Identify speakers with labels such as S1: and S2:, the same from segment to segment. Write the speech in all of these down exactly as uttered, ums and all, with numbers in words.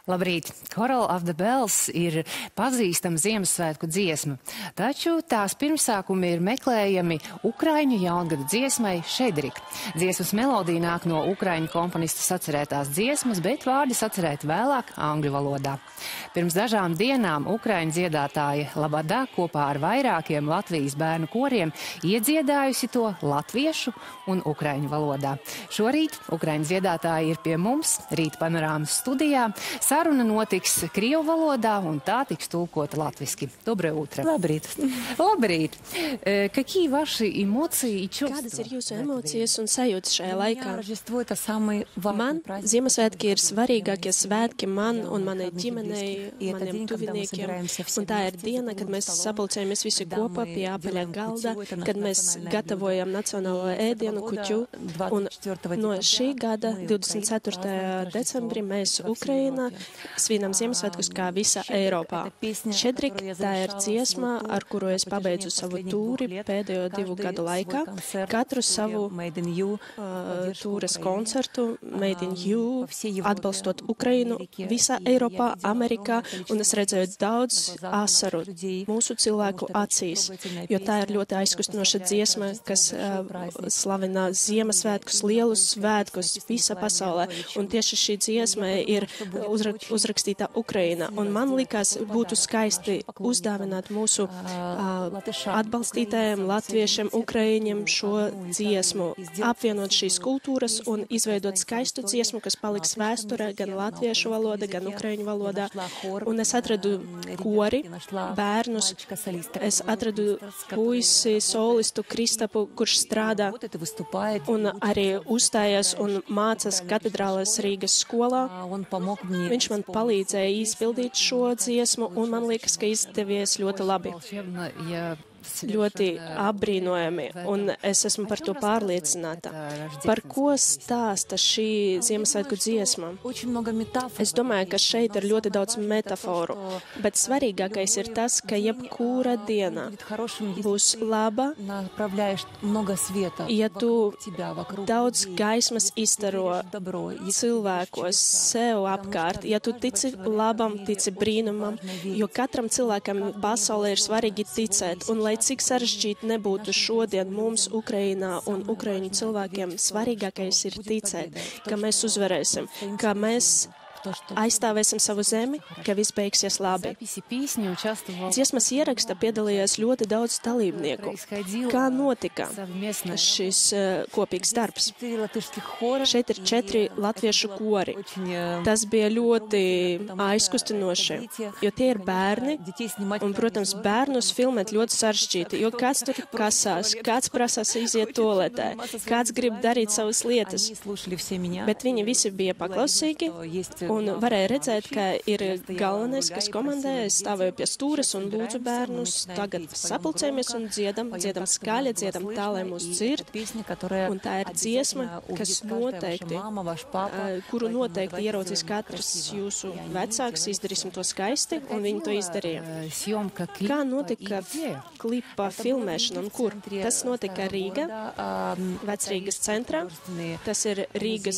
S1: Labrīt! Choral of the Bells ir pazīstama Ziemassvētku dziesma, taču tās pirmsākumi ir meklējami ukraiņu jaungada dziesmai Šedrik. Dziesmas melodija nāk no ukraiņu komponista sacerētās dziesmas, bet vārdi sacerēti vēlāk angļu valodā. Pirms dažām dienām ukraiņu dziedātāja Labada kopā ar vairākiem Latvijas bērnu koriem iedziedājusi to latviešu un ukraiņu valodā. Šorīt ukraiņu dziedātāji ir pie mums, Rīta panorāmas studijā. Saruna notiks krievu valodā un tā tiks tulkota latviski. Доброе утро.
S2: Labrīt.
S1: Labrīt. Какие ваши эмоции и чувства?
S2: Kādas ir jūsu emocijas un sajūtas šajā laikā? Man Ziemassvētki ir svarīgākie svētki man un manai ģimenei, maniem tuviniekiem. Un tā ir diena, kad mēs sapulcējamies visi kopā pie apaļā galda, kad mēs gatavojam nacionālo ēdienu kuķu. Un no šī gada divdesmit ceturtajā decembrī mēs Ukrainā svinam Ziemassvētkus kā visa Eiropā. Šedrik, tā ir dziesma, ar kuru es pabeidzu savu tūri pēdējo divu gadu laikā. Katru savu uh, tūres koncertu, Made in You, atbalstot Ukrainu, visā Eiropā, Amerikā, un es redzēju daudz asaru mūsu cilvēku acīs, jo tā ir ļoti aizkustinoša dziesma, kas uh, slavina Ziemassvētkus, lielus svētkus visā pasaulē, un tieši šī dziesma ir uzra uzrakstīta Ukraina, un man likās būtu skaisti uzdāvināt mūsu uh, atbalstītājiem, latviešiem, ukraiņiem šo dziesmu, apvienot šīs kultūras un izveidot skaistu dziesmu, kas paliks vēsturē gan latviešu valoda, gan ukraiņu valodā. Un es atradu kori, bērnus, es atradu puisi, solistu Kristapu, kurš strādā un arī uzstājas un mācas katedrāles Rīgas skolā. Viņš man palīdzēja izpildīt šo dziesmu, un man liekas, ka izdevies ļoti labi. Ļoti apbrīnojami, un es esmu par to pārliecināta. Par ko stāsta šī Ziemassvētku dziesma? Es domāju, ka šeit ir ļoti daudz metaforu, bet svarīgākais ir tas, ka jebkura diena būs laba, ja tu daudz gaismas izstaro cilvēkos sev apkārt, ja tu tici labam, tici brīnumam, jo katram cilvēkam pasaulē ir svarīgi ticēt, un lai cik sarežģīti nebūtu šodien mums Ukrainā un ukraiņu cilvēkiem, svarīgākais ir ticēt, ka mēs uzvarēsim, ka mēs aizstāvēsim savu zemi, ka viss beigsies labi. Dziesmas ieraksta piedalījās ļoti daudz dalībnieku. Kā notika šis uh, kopīgs darbs? Šeit ir četri latviešu kori. Tas bija ļoti aizkustinoši, jo tie ir bērni, un, protams, bērnus filmēt ļoti sarežģīti, jo kāds tur kasās, kāds prasās iziet toaletē, kāds grib darīt savas lietas, bet viņi visi bija paklausīgi, un varēja redzēt, ka ir galvenais, kas komandē, es stāvēju pie stūres un lūdzu bērnus, tagad sapulcējamies un dziedam, dziedam skaļi, dziedam tā, lai mūs dzird, un tā ir dziesma, kas noteikti, kuru noteikti ieraudzīs katrs jūsu vecāks, izdarīsim to skaisti, un viņi to izdarīja. Kā notika klipa filmēšana un kur? Tas notika Rīga, Vecrīgas centrā, tas ir Rīgas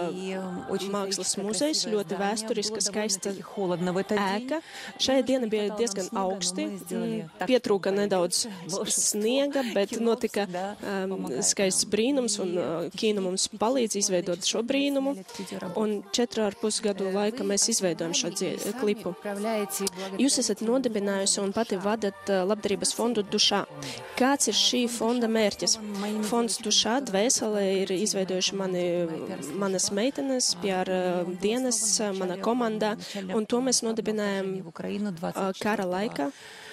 S2: uh, mākslas muzejs, ļoti vēsturiska, skaista ēka. Šajā diena bija diezgan augsti, pietrūka nedaudz sniega, bet notika um, skaists brīnums, un uh, kino mums palīdz izveidot šo brīnumu, un četru ar pus gadu laika mēs izveidojam šo klipu. Jūs esat nodibinājusi un pati vadat uh, labdarības fondu Dušā. Kāds ir šī fonda mērķis? Fonds Dušā dvēselē ir izveidojuši mani, manas meitenes, pie ar uh, dienas, mana komandā, un to mēs nodibinājām uh, kara laikā.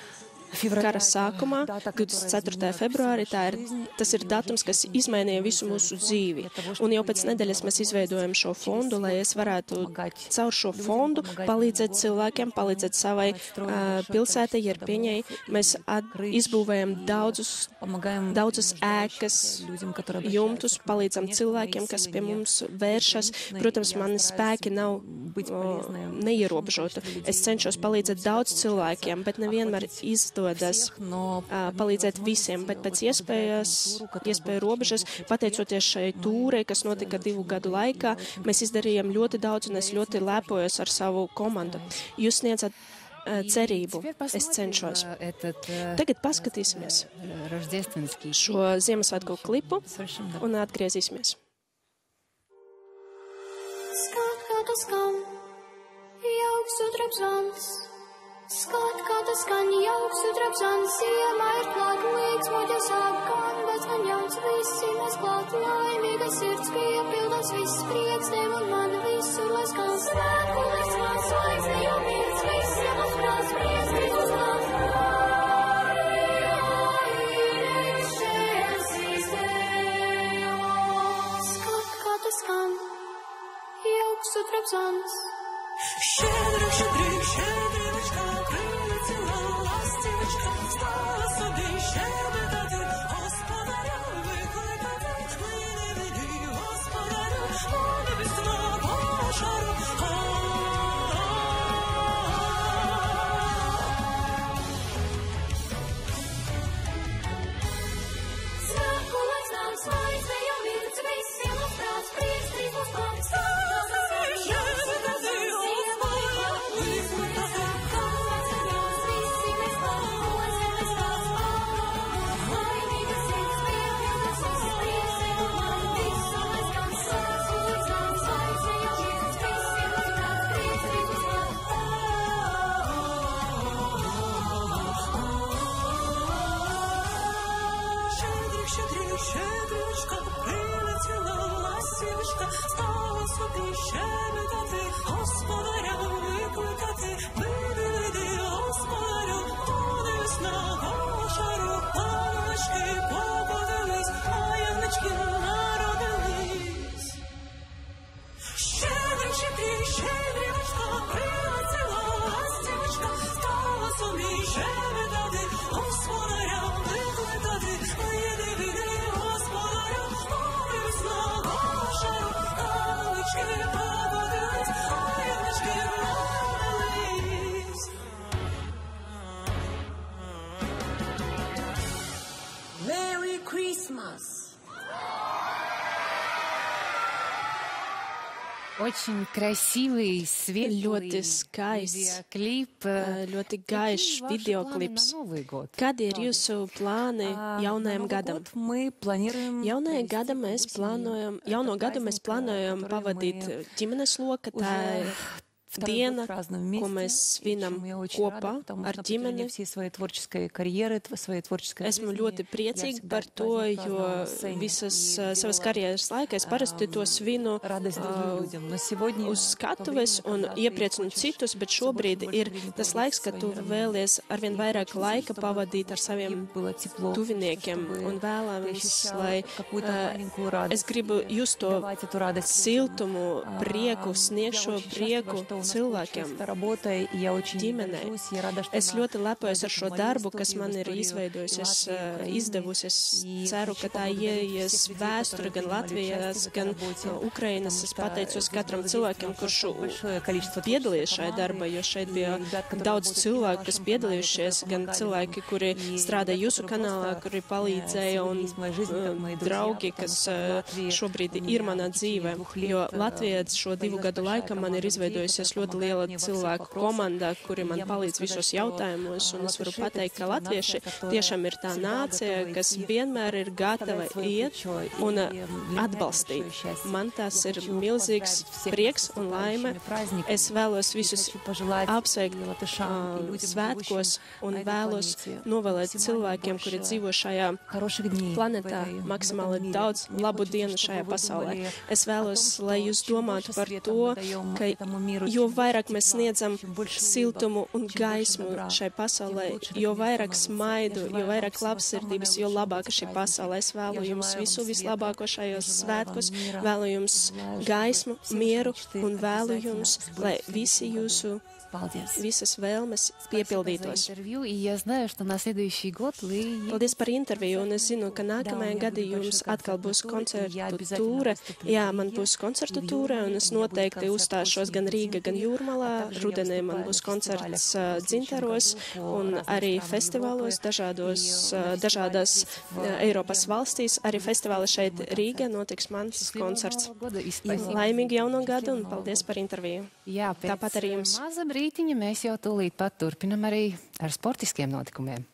S2: Kara sākumā, divdesmit ceturtajā februārī, tā ir, tas ir datums, kas izmainīja visu mūsu dzīvi. Un jau pēc nedēļas mēs izveidojam šo fondu, lai es varētu caur šo fondu palīdzēt cilvēkiem, palīdzēt savai uh, pilsētai, Jerpiņai. Mēs at, izbūvējam daudzus, daudzas ēkas, jumtus, palīdzam cilvēkiem, kas pie mums vēršas. Protams, mani spēki nav uh, neierobežoti. Es cenšos palīdzēt daudz cilvēkiem, bet nevienmēr izdevās neizdodas uh, palīdzēt visiem, bet pēc iespējas, iespēju robežas, pateicoties šai tūrei, kas notika divu gadu laikā, mēs izdarījām ļoti daudz, un es ļoti lepojos ar savu komandu. Jūs sniedzat uh, cerību, es cenšos. Tagad paskatīsimies šo Ziemassvētku klipu un atgriezīsimies.
S3: Skat, kā tas skan, jauks un trepsants. Skat, kā tas skan, jauks un trepsants. Ziemā ir klāt, līdz muļas apkan, bet man jauns visi mēs klāt. Laimīga sirds piepildās, viss prieks tev un man visur, lai skan. Svētku, lai skan, svaigs, ne jau mirds, visiem uzprās, prieks, prieks uzklāt. Skat, kā tas skan, jauks un trepsants.
S4: Щедрик, щедрик, щедрівочка, прилетіла ластівочка, стала собі щебетати, господаря викликати, мене веди, господарю, у небесного шару.
S3: Svētku lai skan, svaigs, ne jau mirds, visiem uzprāts, prieks, prieks uzklāt.
S4: Щедрівочка, прилетіла ластівочка, стала собі щебетати, господаря викликати, веди, веди, господарю, у небесного шару, палички попадались, а янички народились. Щедрик, щедрик, щедрівочка, прилетіла ластівочка, стала собі щебетати, господаря викликати, веди, веди, господарю, у небесного шару, палички попадались, а янички народились. Merry Christmas!
S1: Очень красивый, светлый
S2: Ļoti skaists,
S1: клип,
S2: ļoti gaišs videoklips. Kādi ir jūsu plāni jaunajam gadam? Jaunajam gadam mēs plānojam, jauno gadu mēs plānojam pavadīt ģimenes lokā. Tā ir diena, ko mēs svinam kopā ar ģimeni. Esmu ļoti priecīga par to, jo visas savas karjeras laikā es parasti to svinu uh, uz skatuves un iepriecinu citus, bet šobrīd ir tas laiks, kad tu vēlies arvien vairāk laika pavadīt ar saviem tuviniekiem un vēlams, lai uh, es gribu just to siltumu, prieku, sniegšo prieku cilvēkiem, ģimenei. Es ļoti lepojos ar šo darbu, kas man ir izveidojusies, izdevusi. Es ceru, ka tā ieies vēsture gan Latvijas, gan Ukrainas. Es pateicos katram cilvēkam, kurš piedalījies šajā darbā, jo šeit bija daudz cilvēku, kas piedalījušies, gan cilvēki, kuri strādā jūsu kanālā, kuri palīdzēja, un draugi, kas šobrīd ir manā dzīvē. Jo Latvijā šo divu gadu laikā man ir izveidojusies ļoti liela cilvēku komanda, kuri man palīdz visos jautājumos, un es varu pateikt, ka latvieši tiešām ir tā nācija, kas vienmēr ir gatava iet un atbalstīt. Man tas ir milzīgs prieks un laime. Es vēlos visus apsveikt uh, svētkos un vēlos novēlēt cilvēkiem, kuri dzīvo šajā planetā, maksimāli daudz labu dienu šajā pasaulē. Es vēlos, lai jūs domātu par to, ka jo vairāk mēs sniedzam siltumu un gaismu šai pasaulē, jo vairāk smaidu, jo vairāk labsirdības, jo labāka šī pasaulē. Es vēlu jums visu vislabāko šajos svētkos, vēlu jums gaismu, mieru un vēlu jums, lai visi jūsu visas vēlmes piepildītos. Paldies par interviju, un es zinu, ka nākamajā gadā jums atkal būs koncertu tūre. Jā, man būs koncertu tūre, un es noteikti uzstāšos gan Rīga, gan Jūrmalā, rudenī man būs koncerts Dzintaros un arī festivālos dažādos, dažādās Eiropas valstīs. Arī festivāli šeit Rīgā notiks mans koncerts. Laimīgi jauno gadu un paldies par interviju.
S1: Jā,
S2: tāpat arī jums.
S1: Maza brītiņa mēs jau tūlīt pat turpinam arī ar sportiskiem notikumiem.